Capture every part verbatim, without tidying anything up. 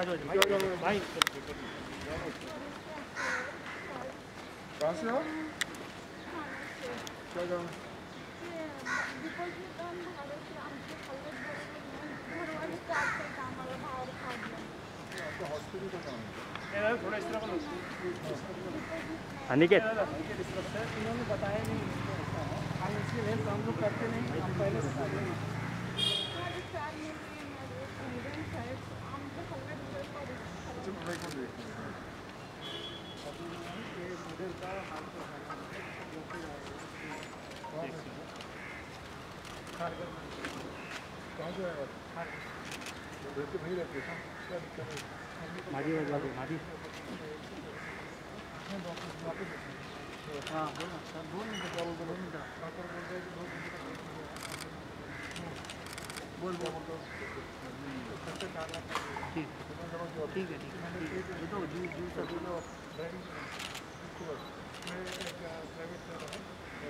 भाई कहाँ से हो? क्या काम है? आपका हॉस्पिटल का काम है? थोड़ा इस तरह अनिकेत इन्होंने बताया नहीं हम इसके लिए हम लोग करते नहीं हम पहले से करते हैं। कहाँ से आए आप? घर पे नहीं रहते थे, क्या दिक्कत है? मारी मारी मारी हाँ बोल सर दो मिनट क्या बोल दो मिनट डॉक्टर बोल रहे हैं कि दो मिनट बोल बोल बोल ठीक ठीक है ठीक है ये तो जूस जूस अभी तो ड्राइविंग मैं प्राइवेट कर रहा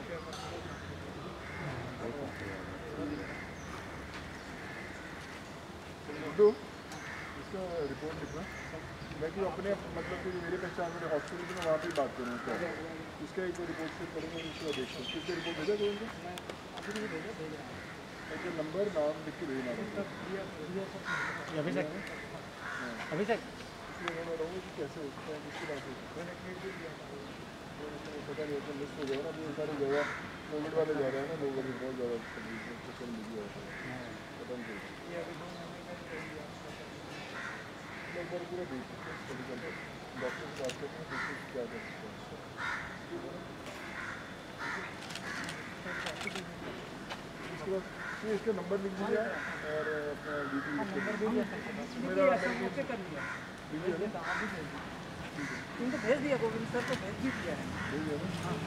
हूँ इसका रिपोर्ट लिखना मैं कि अपने मतलब कि मेरे पहचान में हॉस्पिटल में वहाँ पे बात करूँ उसका उसका एक रिपोर्ट शेयर करूँगा उसका देखूँ किसका रिपोर्ट भेजा दो उनको एक नंबर नाम लिख के भेजना अभिषेक अभिषेक इसलिए मैं रहूँगी कि कैसे हो सकता है किसकी बात हो सकता है पता नहीं होता लिस्ट हो जाएगा ना बहुत सारी जगह कोविड वाले जा रहे हैं ना लोग अभी बहुत ज़्यादा सोशल मीडिया पता नहीं चलता एक बार पूरा देख सकते हैं डॉक्टर से बात करते हैं देखिए क्या कर सकते हैं उसके बाद ये इसका नंबर लिख दीजिए और अपना ड्यूटी मेरा कर लिया इनको भेज दिया गोविंद सर को भेज भी दिया है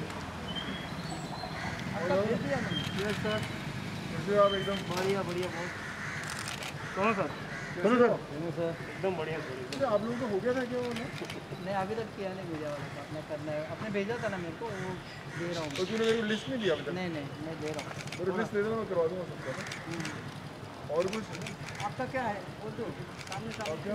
भेज दिया मैंने सर कैसे आप एकदम बढ़िया बढ़िया बहुत कौन सर सुनो सर सर एकदम बढ़िया अच्छा आप लोगों को हो गया था क्या वो नहीं अभी तक किया नहीं भेजा वाला था मैं करना है अपने भेजा था ना मेरे को वो दे रहा हूँ तो तूने मेरे को लिस्ट नहीं दिया अभी तक नहीं नहीं मैं दे रहा हूँ मेरे लिस्ट दे देना मैं करवा दूँगा सबका और कुछ आपका क्या है बोल दो सामने सामने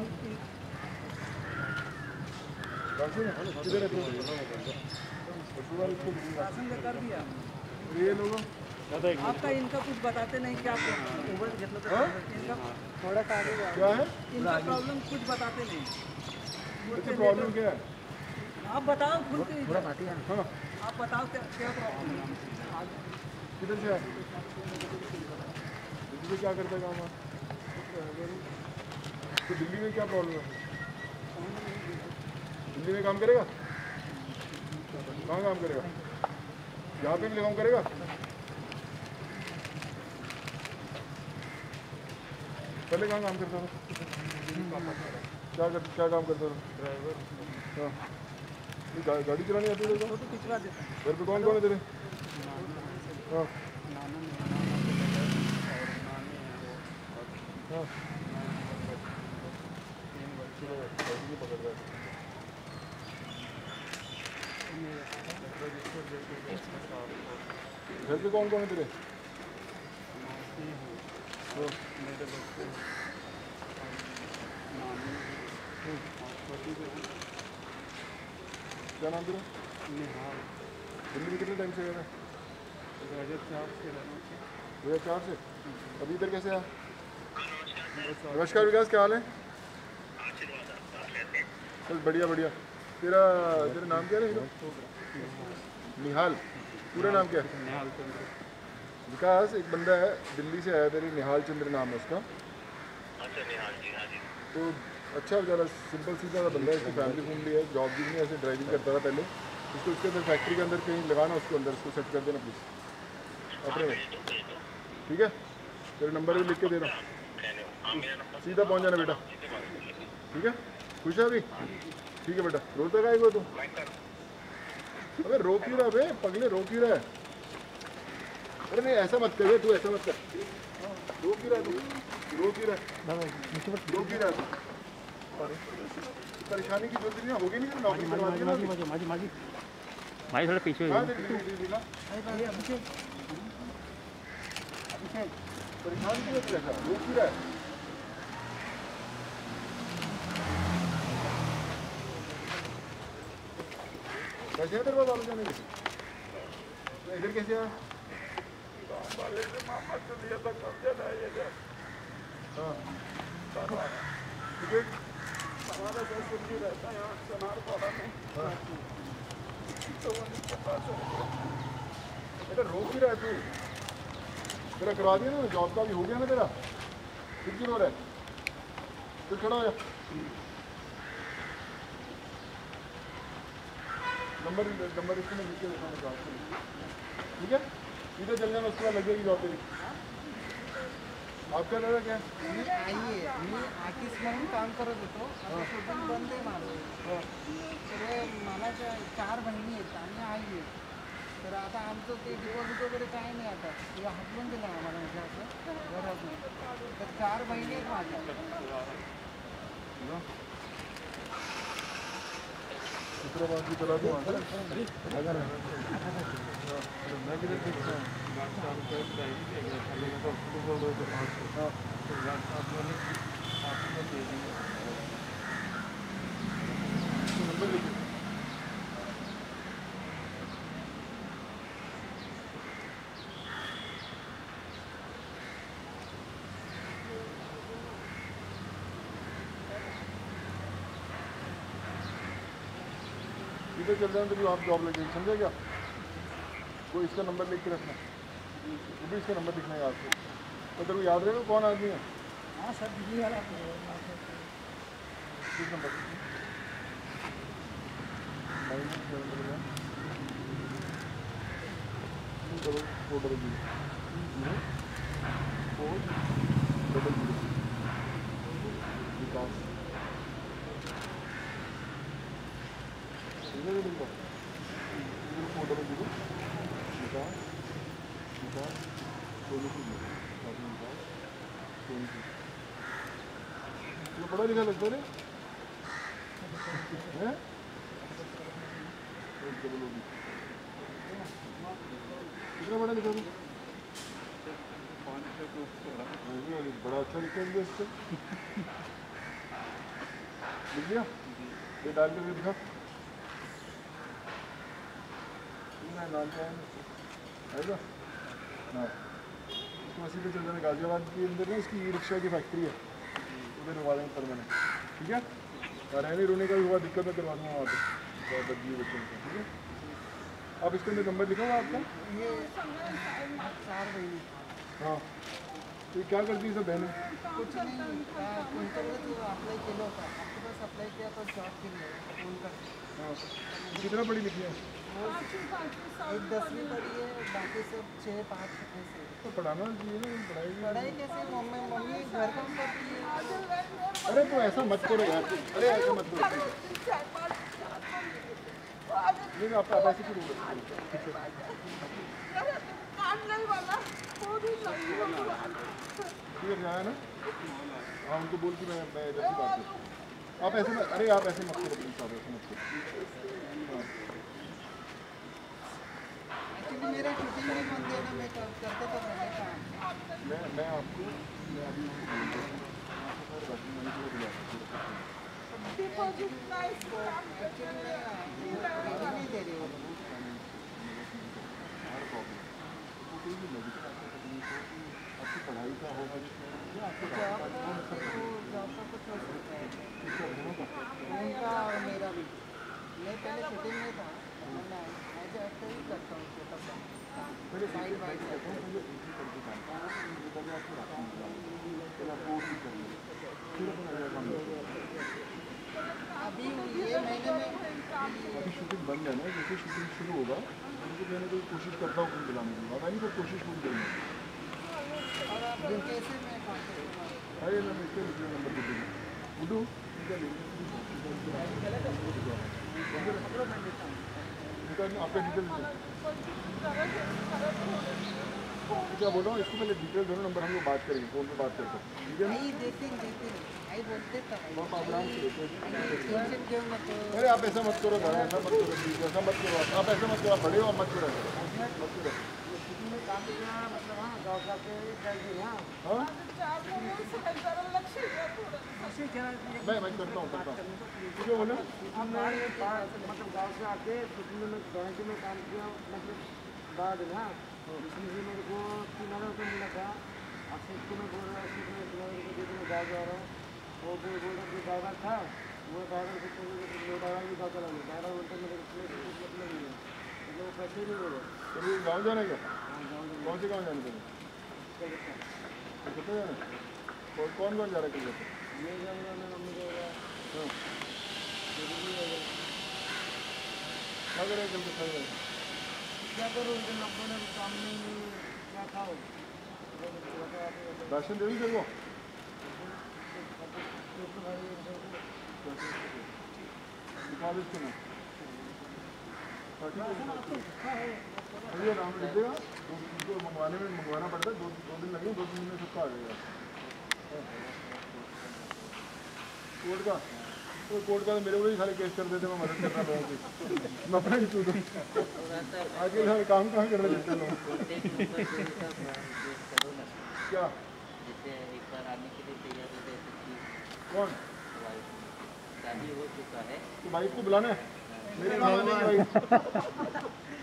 किधर है राशन का कर दिया ये लोगों आपका इनका कुछ बताते नहीं क्या इनका थोड़ा सा आगे क्या है इनका प्रॉब्लम कुछ बताते नहीं प्रॉब्लम क्या है आप बताओ खुल के पूरा पार्टी है हाँ आप बताओ क्या क्या प्रॉब्लम है किधर से है दिल्ली में क्या करता है काम आप तो दिल्ली में क्या प्रॉब्लम है दिल्ली में काम करेगा कहाँ काम करेगा यहाँ पे भी काम करेगा पहले कहाँ काम करता था क्या कर, क्या काम करता था ड्राइवर हाँ गा, गाड़ी चलानी आती है फोटो खिंचवा देता घर पे कौन कौन है तेरे हाँ हाँ पकड़ रहा है घर पे कौन कौन है तेरे क्या नाम तेरा दिल्ली में कितने टाइम से गया था दो हज़ार चार से दो हज़ार चार से अभी इधर कैसे आया नमस्कार विकास क्या हाल है बस बढ़िया बढ़िया तेरा तेरा नाम क्या है निहाल पूरा नाम क्या है निहाल चंद्र विकास एक बंदा है दिल्ली से आया तेरी निहाल चंद्र नाम है उसका अच्छा निहाल जी हाँ जी तो अच्छा ज़्यादा सिंपल सीधा सा बंदा है इसकी फैमिली फैमिली है जॉब भी नहीं ऐसे ड्राइविंग करता था पहले उसको उसके अंदर फैक्ट्री के अंदर कहीं लगाना उसके अंदर उसको सेट कर देना प्लीज़ अपने ठीक है तेरे नंबर भी लिख के दे रहा हूँ सीधा पहुँच जाना बेटा ठीक है खुश है अभी ठीक है बेटा रोता का आएगा तू अबे रो क्यों रहा है पगले रो क्यों रहा है अरे नहीं ऐसा मत कर तू ऐसा मत कर रो क्यों रहा तू रो क्यों रहा रो क्यों रहा परेशानी की जल्दी नहीं होगी नहीं नौकरी करवा दी ना माजी माजी माजी माजी थोड़ा पीछे हाँ अभिषेक परेशान क्यों है रो क्यों रहा है पैसे हैं तेरे पास वापस जाने के? तो इधर कैसे आया? वाले से मामा को लिया था कब्जा ना ये जा। हाँ। टिकट? हमारा घर सुर्खी रहता है और सोनार पौड़ा में। हाँ। तो उनके पास है। बेटा रोक ही रहा है तू। तेरा करवा दिया ना जॉब का भी हो गया ना तेरा? फिर क्यों रो रहा है? फिर खड़ा हो जा। नंबर नंबर इसको मैं लिख के देता हूँ। ठीक है? इधर चल जाना उसके बाद लग जाएगी जॉब तेरी। आपका दादा क्या? मी आईये मी आर्टिस्ट म्हणून काम करत होतो. आता शूटिंग बंद आहे माझं. तर मला चार बहिणी आहेत आणि आई आहे. तर आता आमचं ते डिपॉझिट वगैरे काही नाही आता. ते हटवून दिलं आम्हाला म्हणजे असं घरातून. तर चार बहिणी आहेत माझ्या. दूसरा बात भी चला दूँ अगर मैं भी देख सकता हूँ नंबर लिखिए इधर चल जाए तो भी आप जॉब लगेगी समझे क्या? वो इसका नंबर लिख के रखना वो भी इसका नंबर लिखना है आपको तो तेरे को याद रहेगा कौन आदमी है? हाँ सर दिल्ली वाला किस number nine seven double one double four double zero four double zero Vikas four double zero Vikas Vikas Sonu की विकास सोनू की तो पढ़ा लिखा लगता है हैं? कितना बड़ा लिखा तू? बड़ा अच्छा लिखा है इससे लिख लिया ये डाल के दिखा नाम क्या है आएगा हाँ इसको वैसे पे चल जाना गाजियाबाद के अंदर ना इसकी ई रिक्शा की फैक्ट्री है उधर करवा देंगे परमानेंट ठीक है और रहने रोने का भी हुआ दिक्कत में करवा दूँगा वहाँ पर बदली बच्चों का ठीक है आप इसके अंदर नंबर लिखा हुआ आपका ये चार बहिणी हाँ तो क्या करती है सब बहनें कुछ नहीं कोणत्याकडे तू अप्लाय केलं होतं आपके पास अप्लाय किया तो जॉब के लिए फोन कर हाँ कितना पढ़ी लिखी है एक दसवीं पढ़ी है बाकी सब छः पाँच ऐसे तो पढ़ाना चाहिए ना पढ़ाई पढ़ाई कैसे मम्मी मम्मी घर काम करती है अरे तो ऐसा मत करो यार अरे ऐसा मत करो नहीं आप आप ऐसे क्यों ठीक है जाए ना हाँ उनको बोल कि मैं मैं इधर से बात करता हूँ आप ऐसे मत अरे आप ऐसे मत करो प्लीज आप ऐसे मत करो एक्चुअली मेरा शूटिंग भी बंद है ना मैं कर, करते तो रहे काम मैं मैं आपको मैं अभी एक्चुअली नहीं दे रही वो आपकी पढ़ाई का होगा जॉब का जॉब का कुछ हो सकता है उनका और मेरा भी मैं पहले शूटिंग में था मैं एज ए एक्टर ही करता हूँ छोटा सा साइड बाई साइड अभी ये महीने में अभी शूटिंग बंद है ना जैसे शूटिंग शुरू होगा उनको मैं कोई कोशिश करता हूँ बुलाने की पता नहीं तो कोशिश पूरी करेंगे और आप कैसे मैं कांटेक्ट अरे मैं इसके नंबर दे दूँगा बुडू आपका डिटेल क्या बोल रहा हूँ इसको पहले डिटेल दोनों नंबर हम लोग बात करेंगे फ़ोन पे बात करते हैं ठीक है नहीं देते देते आई बोलते आप आराम से टेंशन क्यों मत अरे आप ऐसा मत करो दादा ऐसा मत करो प्लीज ऐसा मत करो आप ऐसा मत करो आप बड़े हो मत करो मत करो काम करना मतलब हाँ गाँव का के हाँ हाँ ऐसे क्या है, मैं मैं करता हूँ करता हूँ ठीक है बोले अब मैं मतलब गाँव से आके उसमें मैं बैंक में काम किया, मतलब बाद ना इसमें से मेरे को तीन हज़ार रुपये मिला था। अब से को मैं बोल रहा हूँ मैं तीन हज़ार रुपये देकर मैं गाँव जा रहा हूँ, वो बोल बोल रहा जो ड्राइवर था वो ड्राइवर से वो ड्राइवर भी गाँव चला गया, ड्राइवर बोलते मेरे को मतलब नहीं है, मतलब वो पैसे नहीं बोले। तो ये गाँव जाना है क्या? हाँ गाँव जाना कौन से गाँव जाने के लिए? है। कितने जाना है? कौन कौन कौन जा रहा है कल? ये जाऊँगा मैं, मम्मी जाएगा, हाँ मेरी भी जाएगा। क्या करें कल कितना जाएगा? क्या करूँ, इधर लॉकडाउन है, काम नहीं, क्या खाओ? राशन दे दूँ तेरे को? दिखा दे इसको मैं। हाँ ठीक है अभी नाम लिख देगा, उसको मंगवाने में मंगवाना पड़ता है, दो दो दिन लगेंगे, दो तीन दिन में सबका आ जाएगा। कोर्ट का तो कोर्ट का तो मेरे को ही खाली केस कर देते, मैं मदद करना लोगों की, मैं अपना ही चूँ आगे सारे काम कहाँ कर रहे थे लोग क्या जैसे एक बार आने के लिए तैयार हो गए तो कौन शादी हो चुका है तो बाइक को बुलाना है मेरे नाम आने की बाइक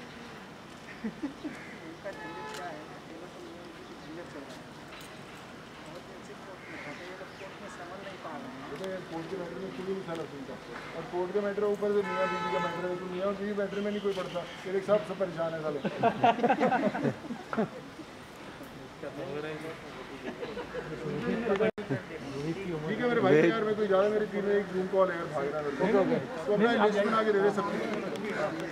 कोर्ट के मैटर में कोई नहीं साला सुनता, और कोर्ट के मैटर ऊपर से मियाँ बीवी का मैटर है, तो मियाँ और बीवी मैटर में नहीं कोई पड़ता, फिर एक साथ सब परेशान है साले। ठीक है मेरे भाई यार, मैं कोई ज़्यादा मेरे टीम में एक जूम कॉल है यार, भाग रहा है मेरे को, तो अपना लिस्ट बना के दे दे सबको।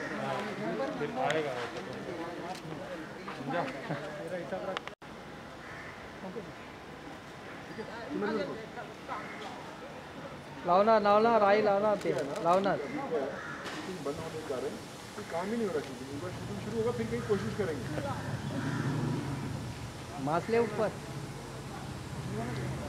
लाओ ना लाओ ना राई लाओ ना तेल लाओ ना। शूटिंग बंद होने जा रहे हैं, तो काम ही नहीं हो रहा शूटिंग, एक बार शूटिंग शुरू होगा फिर कहीं कोशिश करेंगे। मास ले ऊपर